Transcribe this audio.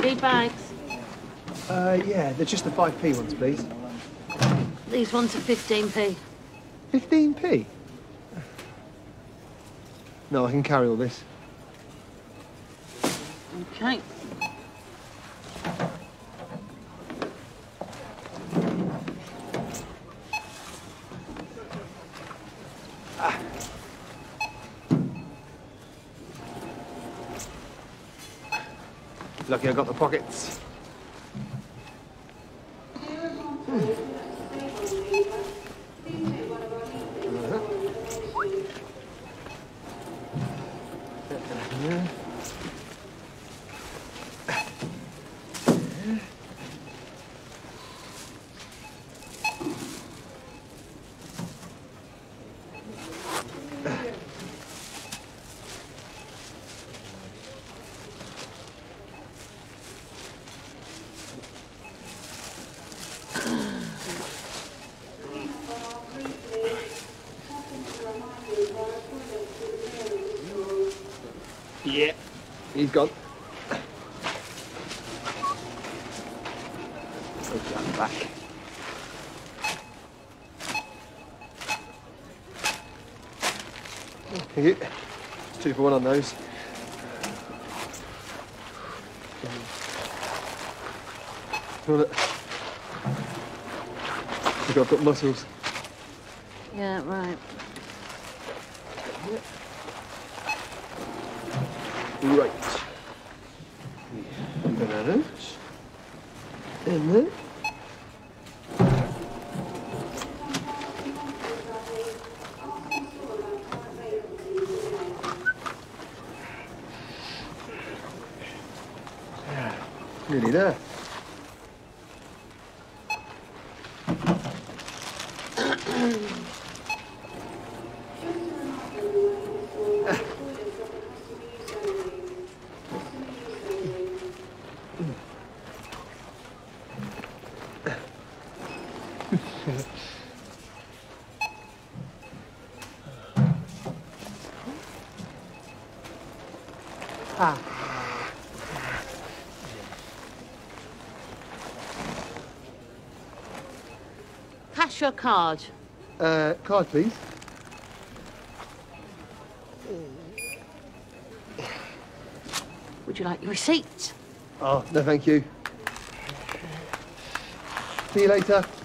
Need bags? Yeah, they're just the 5p ones, please. These ones are 15p. 15p? No, I can carry all this. Okay. Lucky I got the pockets. Yeah, he's gone. Put that back. Thank you. 2 for 1 on those. Look, I've got muscles. Yeah, right. Right. Bananas. And then. Nearly there. Cash your card. Card, please. Would you like your receipt? Oh, no, thank you. See you later.